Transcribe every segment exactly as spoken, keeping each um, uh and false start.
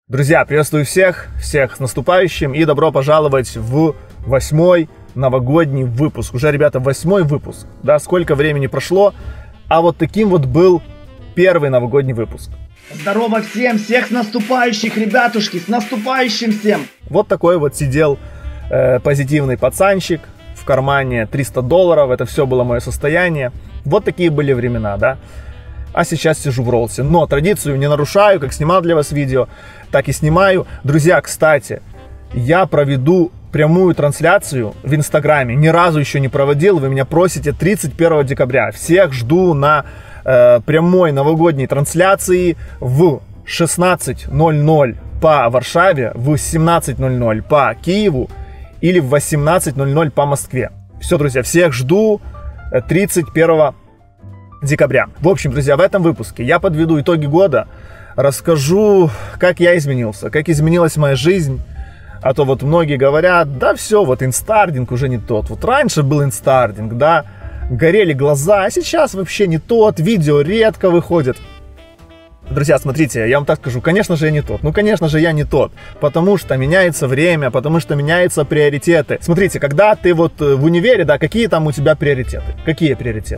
Друзья, приветствую всех, всех с наступающим и добро пожаловать в восьмой новогодний выпуск. Уже, ребята, восьмой выпуск, да, сколько времени прошло, а вот таким вот был первый новогодний выпуск. Здорово всем, всех с наступающих, ребятушки, с наступающим всем! Вот такой вот сидел э, позитивный пацанчик, в кармане триста долларов, это все было мое состояние. Вот такие были времена, да. А сейчас сижу в роллсе. Но традицию не нарушаю, как снимал для вас видео, так и снимаю. Друзья, кстати, я проведу прямую трансляцию в Инстаграме. Ни разу еще не проводил, вы меня просите, тридцать первого декабря. Всех жду на э, прямой новогодней трансляции в шестнадцать ноль ноль по Варшаве, в семнадцать ноль ноль по Киеву или в восемнадцать ноль ноль по Москве. Все, друзья, всех жду тридцать первого декабря. В общем, друзья, в этом выпуске я подведу итоги года, расскажу, как я изменился, как изменилась моя жизнь. А то вот многие говорят, да все, вот инстардинг уже не тот. Вот раньше был инстардинг, да, горели глаза, а сейчас вообще не тот, видео редко выходят. Друзья, смотрите, я вам так скажу, конечно же я не тот, ну конечно же я не тот, потому что меняется время, потому что меняются приоритеты. Смотрите, когда ты вот в универе, да, какие там у тебя приоритеты? Какие приоритеты?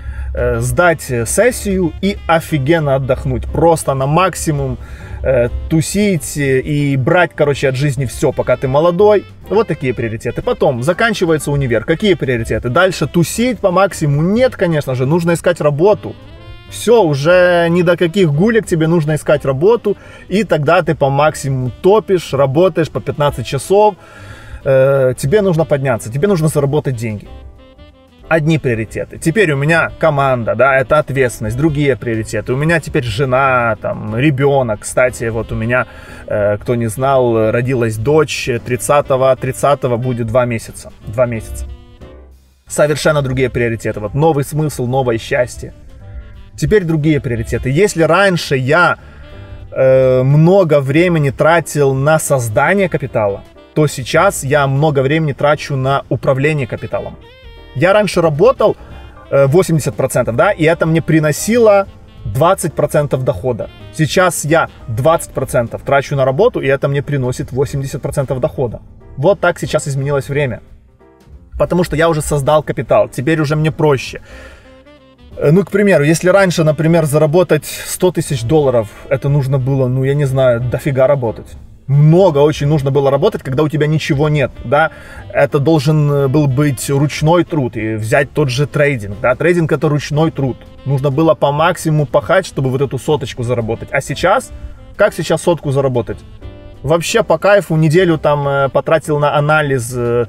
Сдать сессию и офигенно отдохнуть, просто на максимум э, тусить и брать, короче, от жизни все, пока ты молодой. Вот такие приоритеты. Потом заканчивается универ. Какие приоритеты? Дальше тусить по максимуму? Нет, конечно же, нужно искать работу. Все, уже ни до каких гулек, тебе нужно искать работу, и тогда ты по максимуму топишь, работаешь по пятнадцать часов, э, тебе нужно подняться, тебе нужно заработать деньги. Одни приоритеты. Теперь у меня команда, да, это ответственность, другие приоритеты. У меня теперь жена, там, ребенок. Кстати, вот у меня, э, кто не знал, родилась дочь, тридцатого тридцатого будет два месяца. Два месяца. Совершенно другие приоритеты. Вот новый смысл, новое счастье. Теперь другие приоритеты. Если раньше я э, много времени тратил на создание капитала, то сейчас я много времени трачу на управление капиталом. Я раньше работал восемьдесят процентов, да, и это мне приносило двадцать процентов дохода. Сейчас я двадцать процентов трачу на работу, и это мне приносит восемьдесят процентов дохода. Вот так сейчас изменилось время. Потому что я уже создал капитал, теперь уже мне проще. Ну, к примеру, если раньше, например, заработать сто тысяч долларов, это нужно было, ну, я не знаю, дофига работать. Много очень нужно было работать, когда у тебя ничего нет, да, это должен был быть ручной труд, и взять тот же трейдинг, да, трейдинг это ручной труд, нужно было по максимуму пахать, чтобы вот эту соточку заработать, а сейчас, как сейчас сотку заработать? Вообще по кайфу неделю там э, потратил на анализ э,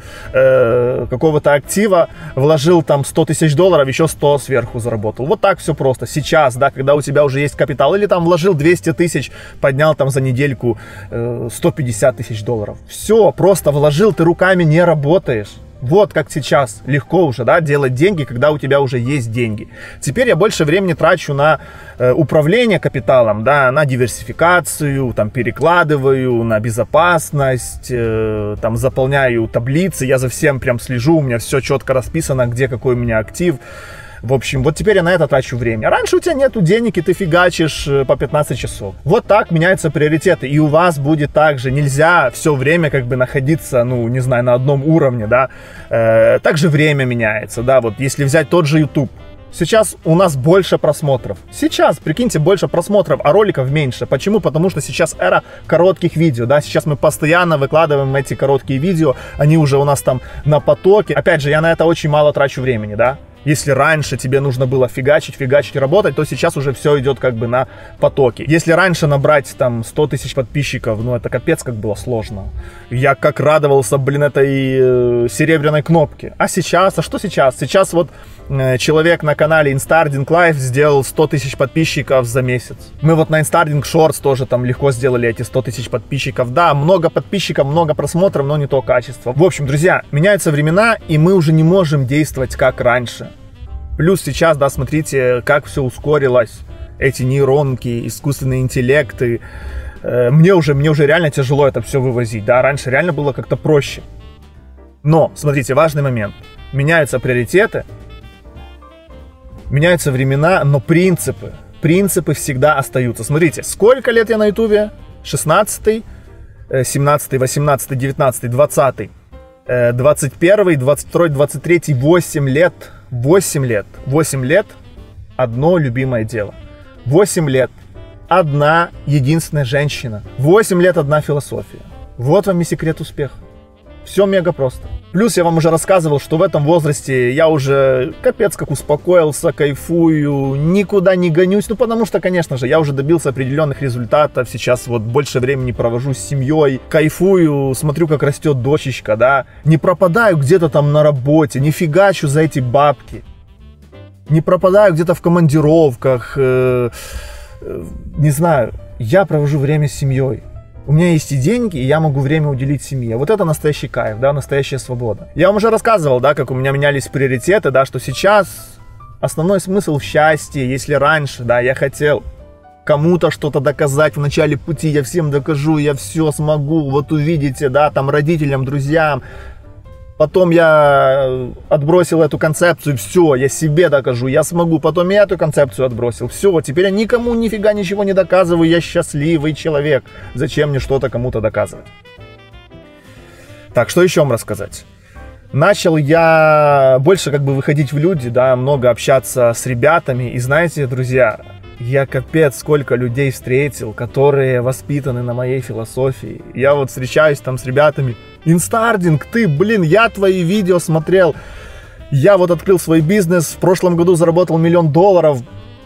э, какого-то актива, вложил там сто тысяч долларов, еще сто сверху заработал. Вот так все просто. Сейчас, да, когда у тебя уже есть капитал, или там вложил двести тысяч, поднял там за недельку э, сто пятьдесят тысяч долларов. Все, просто вложил, ты руками не работаешь. Вот как сейчас легко уже, да, делать деньги, когда у тебя уже есть деньги. Теперь я больше времени трачу на э, управление капиталом, да, на диверсификацию, там перекладываю, на безопасность, э, там заполняю таблицы, я за всем прям слежу, у меня все четко расписано, где какой у меня актив. В общем, вот теперь я на это трачу время. А раньше у тебя нету денег, и ты фигачишь по пятнадцать часов. Вот так меняются приоритеты. И у вас будет так же. Нельзя все время как бы находиться, ну, не знаю, на одном уровне, да. Э, также время меняется, да. Вот если взять тот же YouTube. Сейчас у нас больше просмотров. Сейчас, прикиньте, больше просмотров, а роликов меньше. Почему? Потому что сейчас эра коротких видео, да. Сейчас мы постоянно выкладываем эти короткие видео. Они уже у нас там на потоке. Опять же, я на это очень мало трачу времени, да. Если раньше тебе нужно было фигачить, фигачить, работать, то сейчас уже все идет как бы на потоке. Если раньше набрать там сто тысяч подписчиков, ну это капец как было сложно. Я как радовался, блин, этой э, серебряной кнопке. А сейчас, а что сейчас? Сейчас вот э, человек на канале Instarding Live сделал сто тысяч подписчиков за месяц. Мы вот на Instarding Shorts тоже там легко сделали эти сто тысяч подписчиков. Да, много подписчиков, много просмотров, но не то качество. В общем, друзья, меняются времена, и мы уже не можем действовать как раньше. Плюс сейчас, да, смотрите, как все ускорилось, эти нейронки, искусственные интеллекты. Э, мне уже, мне уже реально тяжело это все вывозить, да, раньше реально было как-то проще. Но, смотрите, важный момент. Меняются приоритеты, меняются времена, но принципы, принципы всегда остаются. Смотрите, сколько лет я на ютубе? шестнадцатый, семнадцатый, восемнадцатый, девятнадцатый, двадцатый, двадцать первый, двадцать второй, двадцать третий, восемь лет, восемь лет, восемь лет, одно любимое дело. восемь лет, одна единственная женщина. восемь лет, одна философия. Вот вам и секрет успеха. Все мега просто. Плюс я вам уже рассказывал, что в этом возрасте я уже капец как успокоился, кайфую, никуда не гонюсь. Ну, потому что, конечно же, я уже добился определенных результатов. Сейчас вот больше времени провожу с семьей, кайфую, смотрю, как растет дочечка, да. Не пропадаю где-то там на работе, не фигачу за эти бабки. Не пропадаю где-то в командировках. Э, э, не знаю, я провожу время с семьей. У меня есть и деньги, и я могу время уделить семье. Вот это настоящий кайф, да, настоящая свобода. Я вам уже рассказывал, да, как у меня менялись приоритеты, да, что сейчас основной смысл в счастье. Если раньше, да, я хотел кому-то что-то доказать в начале пути, я всем докажу, я все смогу, вот увидите, да, там, родителям, друзьям. Потом я отбросил эту концепцию, все, я себе докажу, я смогу. Потом я эту концепцию отбросил, все, теперь я никому нифига ничего не доказываю, я счастливый человек. Зачем мне что-то кому-то доказывать? Так, что еще вам рассказать? Начал я больше как бы выходить в люди, да, много общаться с ребятами. И знаете, друзья, я капец сколько людей встретил, которые воспитаны на моей философии. Я вот встречаюсь там с ребятами. Инстардинг, ты, блин, я твои видео смотрел. Я вот открыл свой бизнес, в прошлом году заработал миллион долларов.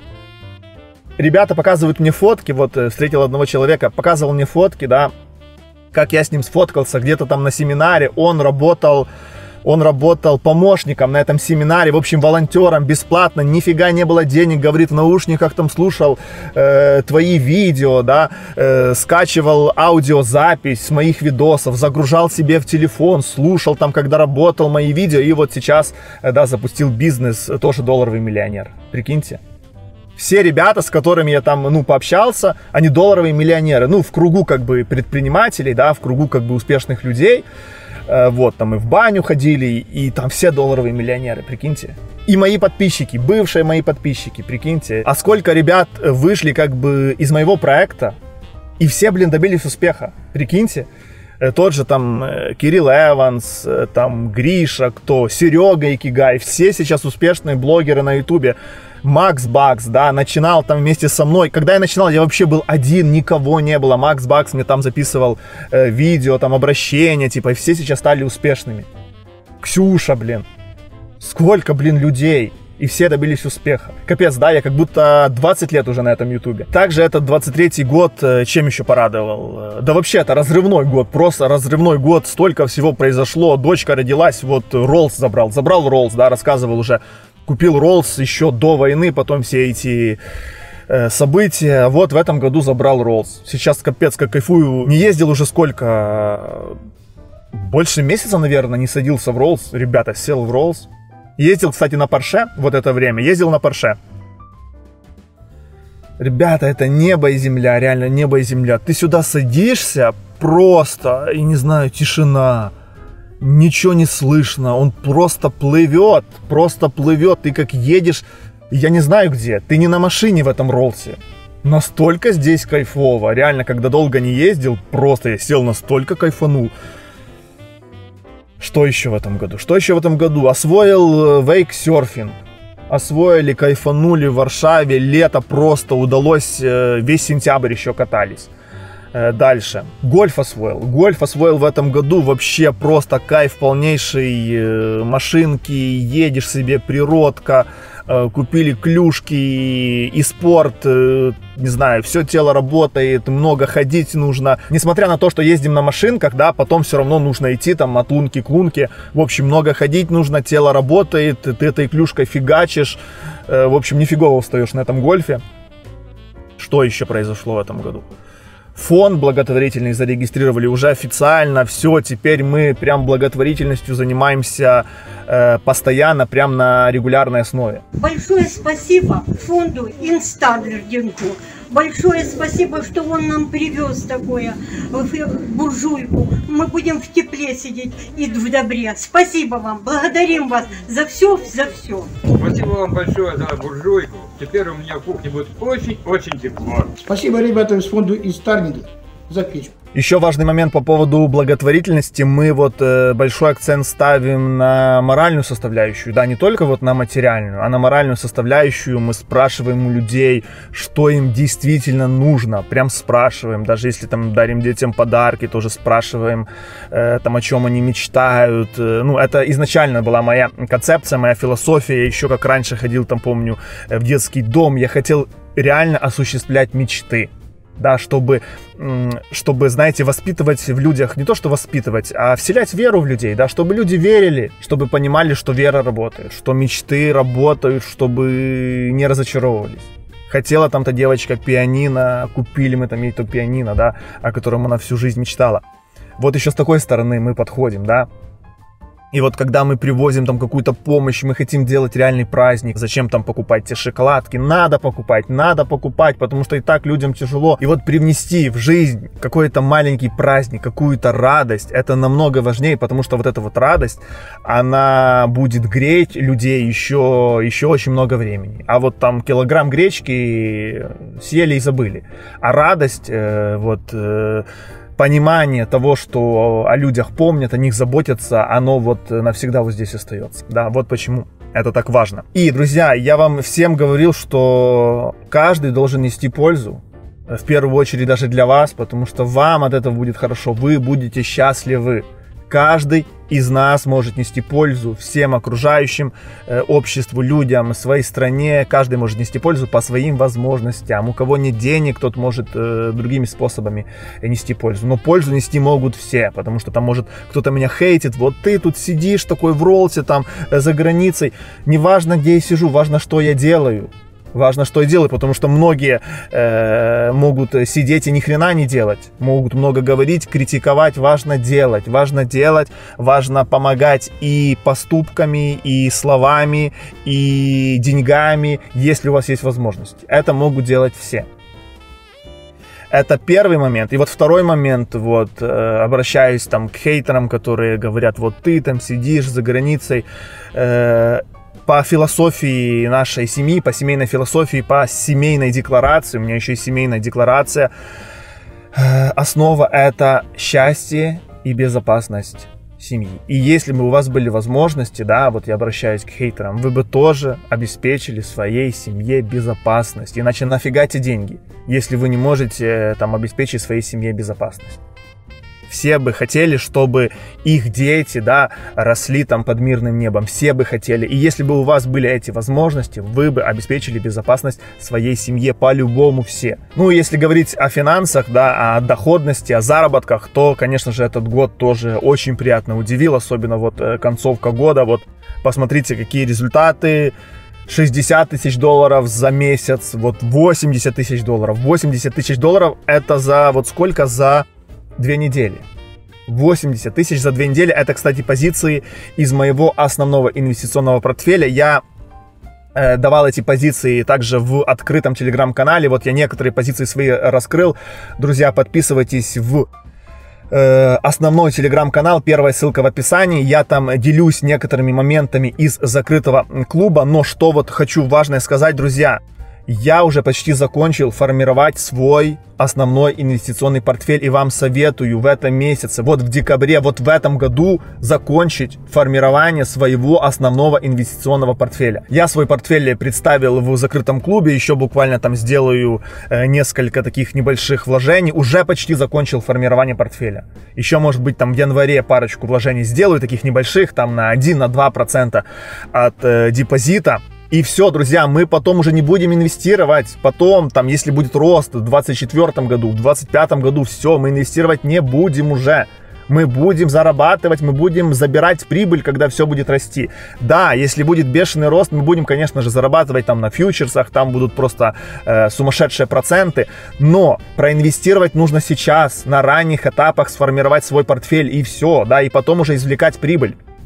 Ребята показывают мне фотки, вот встретил одного человека, показывал мне фотки, да, как я с ним сфоткался где-то там на семинаре. Он работал... Он работал помощником на этом семинаре, в общем, волонтером, бесплатно, нифига не было денег, говорит, в наушниках там слушал э, твои видео, да, э, скачивал аудиозапись с моих видосов, загружал себе в телефон, слушал там, когда работал мои видео, и вот сейчас, э, да, запустил бизнес, тоже долларовый миллионер, прикиньте. Все ребята, с которыми я там, ну, пообщался, они долларовые миллионеры, ну, в кругу, как бы, предпринимателей, да, в кругу, как бы, успешных людей. Вот, там и в баню ходили, и там все долларовые миллионеры, прикиньте. И мои подписчики, бывшие мои подписчики, прикиньте. А сколько ребят вышли как бы из моего проекта, и все, блин, добились успеха, прикиньте. Тот же там Кирилл Эванс, там Гриша, кто, Серега Икигай, все сейчас успешные блогеры на ютубе. Макс Бакс, да, начинал там вместе со мной. Когда я начинал, я вообще был один, никого не было. Макс Бакс мне там записывал э, видео, там обращения, типа, и все сейчас стали успешными. Ксюша, блин, сколько, блин, людей, и все добились успеха. Капец, да, я как будто двадцать лет уже на этом ютубе. Также этот двадцать третий год, э, чем еще порадовал? Да вообще, это разрывной год, просто разрывной год, столько всего произошло. Дочка родилась, вот Роллс забрал, забрал Роллс, да, рассказывал уже. Купил Роллс еще до войны, потом все эти э, события. Вот в этом году забрал Роллс. Сейчас капец как кайфую. Не ездил уже сколько? Больше месяца, наверное, не садился в Роллс. Ребята, сел в Роллс. Ездил, кстати, на Порше вот это время. Ездил на Порше. Ребята, это небо и земля, реально небо и земля. Ты сюда садишься просто, и не знаю, тишина. Ничего не слышно, он просто плывет, просто плывет, ты как едешь, я не знаю где, ты не на машине в этом Роллсе. Настолько здесь кайфово, реально, когда долго не ездил, просто я сел, настолько кайфанул. Что еще в этом году? Что еще в этом году? Освоил вейксерфинг. Освоили, кайфанули в Варшаве, лето просто удалось, весь сентябрь еще катались. Дальше. Гольф освоил. Гольф освоил в этом году. Вообще просто кайф полнейший. Машинки, едешь себе, природка. Купили клюшки и спорт. Не знаю, все тело работает, много ходить нужно. Несмотря на то, что ездим на машинках, да, потом все равно нужно идти там от лунки к лунке. В общем, много ходить нужно, тело работает, ты этой клюшкой фигачишь. В общем, нифигово устаешь на этом гольфе. Что еще произошло в этом году? Фонд благотворительный зарегистрировали уже официально, все, теперь мы прям благотворительностью занимаемся э, постоянно, прям на регулярной основе. Большое спасибо фонду Инстардингу, большое спасибо, что он нам привез такое, буржуйку. Мы будем в тепле сидеть и в добре. Спасибо вам, благодарим вас за все, за все. Спасибо вам большое за буржуйку. Теперь у меня в кухне будет очень-очень тепло. Спасибо ребятам из фонда Инстардинга. запечь. Еще важный момент по поводу благотворительности. Мы вот э, большой акцент ставим на моральную составляющую, да, не только вот на материальную, а на моральную составляющую. Мы спрашиваем у людей, что им действительно нужно, прям спрашиваем. Даже если там дарим детям подарки, тоже спрашиваем, э, там, о чем они мечтают. Э, ну, это изначально была моя концепция, моя философия. Я еще как раньше ходил, там, помню, в детский дом. Я хотел реально осуществлять мечты. Да, чтобы, чтобы, знаете, воспитывать в людях, не то что воспитывать, а вселять веру в людей, да, чтобы люди верили, чтобы понимали, что вера работает, что мечты работают, чтобы не разочаровывались. Хотела там-то девочка пианино, купили мы там ей то пианино, да, о котором она всю жизнь мечтала. Вот еще с такой стороны мы подходим, да. И вот когда мы привозим там какую-то помощь, мы хотим делать реальный праздник, зачем там покупать те шоколадки? Надо покупать, надо покупать, потому что и так людям тяжело. И вот привнести в жизнь какой-то маленький праздник, какую-то радость, это намного важнее, потому что вот эта вот радость, она будет греть людей еще, еще очень много времени. А вот там килограмм гречки съели и забыли. А радость, э, вот... Э, понимание того, что о людях помнят, о них заботятся, оно вот навсегда вот здесь остается. Да, вот почему это так важно. И, друзья, я вам всем говорил, что каждый должен нести пользу. В первую очередь даже для вас, потому что вам от этого будет хорошо, вы будете счастливы. Каждый из нас может нести пользу всем окружающим, э, обществу, людям, своей стране. Каждый может нести пользу по своим возможностям. У кого нет денег, тот может э, другими способами нести пользу. Но пользу нести могут все, потому что там может кто-то меня хейтит. Вот ты тут сидишь такой в роллсе там э, за границей. Неважно, где я сижу, важно, что я делаю. Важно, что я делаю, потому что многие э, могут сидеть и ни хрена не делать. Могут много говорить, критиковать. Важно делать. Важно делать. Важно помогать и поступками, и словами, и деньгами, если у вас есть возможность. Это могут делать все. Это первый момент. И вот второй момент, вот, э, обращаюсь там к хейтерам, которые говорят, вот ты там сидишь за границей, э, по философии нашей семьи, по семейной философии, по семейной декларации, у меня еще и семейная декларация, основа — это счастье и безопасность семьи. И если бы у вас были возможности, да, вот я обращаюсь к хейтерам, вы бы тоже обеспечили своей семье безопасность. Иначе нафига эти деньги, если вы не можете там обеспечить своей семье безопасность? Все бы хотели, чтобы их дети, да, росли там под мирным небом. Все бы хотели. И если бы у вас были эти возможности, вы бы обеспечили безопасность своей семье по-любому все. Ну, если говорить о финансах, да, о доходности, о заработках, то, конечно же, этот год тоже очень приятно удивил. Особенно вот концовка года. Вот посмотрите, какие результаты. шестьдесят тысяч долларов за месяц. Вот восемьдесят тысяч долларов. восемьдесят тысяч долларов это за вот сколько? За две недели. восемьдесят тысяч за две недели. Это, кстати, позиции из моего основного инвестиционного портфеля. Я э, давал эти позиции также в открытом телеграм-канале. Вот я некоторые позиции свои раскрыл. Друзья, подписывайтесь в э, основной телеграм-канал. Первая ссылка в описании. Я там делюсь некоторыми моментами из закрытого клуба. Но что вот хочу важное сказать, друзья. Я уже почти закончил формировать свой основной инвестиционный портфель и вам советую в этом месяце, вот в декабре, вот в этом году закончить формирование своего основного инвестиционного портфеля. Я свой портфель представил в закрытом клубе, еще буквально там сделаю э, несколько таких небольших вложений, уже почти закончил формирование портфеля. Еще, может быть, там в январе парочку вложений сделаю, таких небольших, там на один-два процента от э, депозита. И все, друзья, мы потом уже не будем инвестировать. Потом, там, если будет рост в двадцать четвёртом году, в двадцать пятом году, все, мы инвестировать не будем уже. Мы будем зарабатывать, мы будем забирать прибыль, когда все будет расти. Да, если будет бешеный рост, мы будем, конечно же, зарабатывать там на фьючерсах, там будут просто э, сумасшедшие проценты. Но проинвестировать нужно сейчас, на ранних этапах сформировать свой портфель и все, да, и потом уже извлекать прибыль.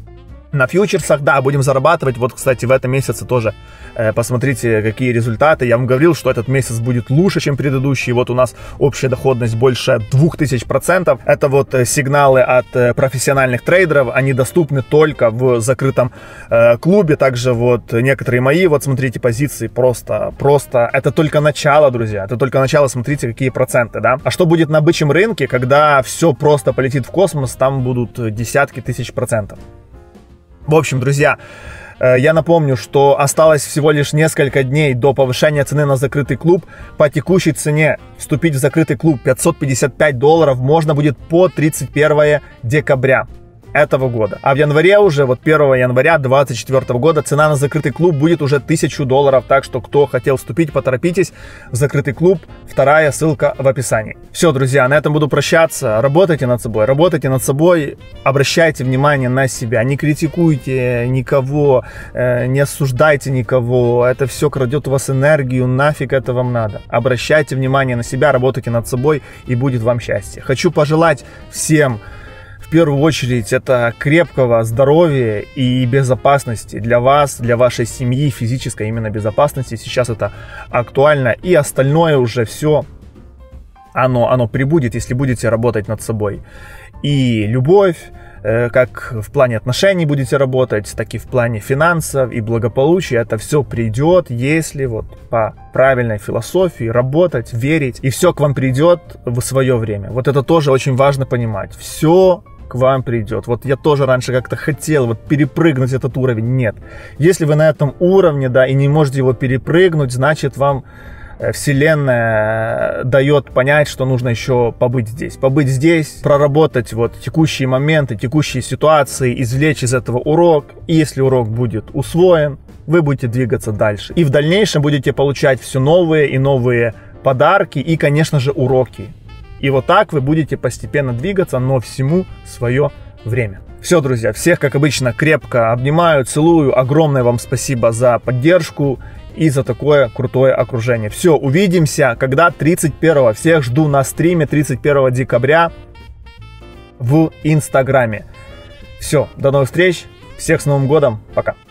На фьючерсах, да, будем зарабатывать. Вот, кстати, в этом месяце тоже э, посмотрите, какие результаты. Я вам говорил, что этот месяц будет лучше, чем предыдущий. Вот у нас общая доходность больше двух тысяч процентов. Это вот э, сигналы от э, профессиональных трейдеров. Они доступны только в закрытом э, клубе. Также вот некоторые мои, вот смотрите, позиции просто, просто. Это только начало, друзья. Это только начало, смотрите, какие проценты, да. А что будет на бычьем рынке, когда все просто полетит в космос? Там будут десятки тысяч процентов. В общем, друзья, я напомню, что осталось всего лишь несколько дней до повышения цены на закрытый клуб. По текущей цене вступить в закрытый клуб пятьсот пятьдесят пять долларов можно будет по тридцать первое декабря этого года. А в январе уже, вот первого января две тысячи двадцать четвёртого года, цена на закрытый клуб будет уже тысячу долларов. Так что, кто хотел вступить, поторопитесь. В закрытый клуб, вторая ссылка в описании. Все, друзья, на этом буду прощаться. Работайте над собой, работайте над собой. Обращайте внимание на себя. Не критикуйте никого, э, не осуждайте никого. Это все крадет у вас энергию. Нафиг это вам надо. Обращайте внимание на себя, работайте над собой, и будет вам счастье. Хочу пожелать всем, в первую очередь, это крепкого здоровья и безопасности для вас, для вашей семьи, физической именно безопасности. Сейчас это актуально, и остальное уже все, оно, оно прибудет, если будете работать над собой. И любовь, э, как в плане отношений будете работать, так и в плане финансов и благополучия, это все придет, если вот по правильной философии работать, верить, и все к вам придет в свое время. Вот это тоже очень важно понимать. Все к вам придет. Вот я тоже раньше как-то хотел вот перепрыгнуть этот уровень. Нет. Если вы на этом уровне, да, и не можете его перепрыгнуть, значит, вам Вселенная дает понять, что нужно еще побыть здесь. Побыть здесь, проработать вот текущие моменты, текущие ситуации, извлечь из этого урок. И если урок будет усвоен, вы будете двигаться дальше. И в дальнейшем будете получать все новые и новые подарки и, конечно же, уроки. И вот так вы будете постепенно двигаться, но всему свое время. Все, друзья, всех, как обычно, крепко обнимаю, целую. Огромное вам спасибо за поддержку и за такое крутое окружение. Все, увидимся, когда тридцать первого. Всех жду на стриме тридцать первого декабря в Инстаграме. Все, до новых встреч. Всех с Новым годом. Пока.